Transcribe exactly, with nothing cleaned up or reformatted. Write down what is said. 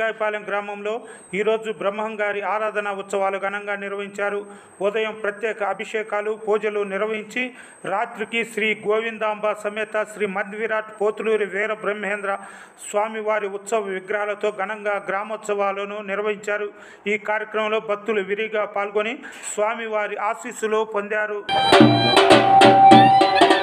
లింగాయపాలెం గ్రామంలో ఈరోజు బ్రహ్మంగారి ఆరాధన ఉత్సవాలు ఘనంగా నిర్వహించారు. ఉదయం ప్రత్యేక అభిషేకాలు పూజలు నిర్వహించి రాత్రికి శ్రీ గోవిందాంబ సమేత శ్రీ మధ్విరాట్ పోతులూరి వీర బ్రహ్మేంద్ర స్వామివారి ఉత్సవ విగ్రహాలతో ఘనంగా గ్రామోత్సవాలను నిర్వహించారు. ఈ కార్యక్రమంలో భక్తులు విరిగా పాల్గొని స్వామివారి ఆశీస్సులు పొందారు.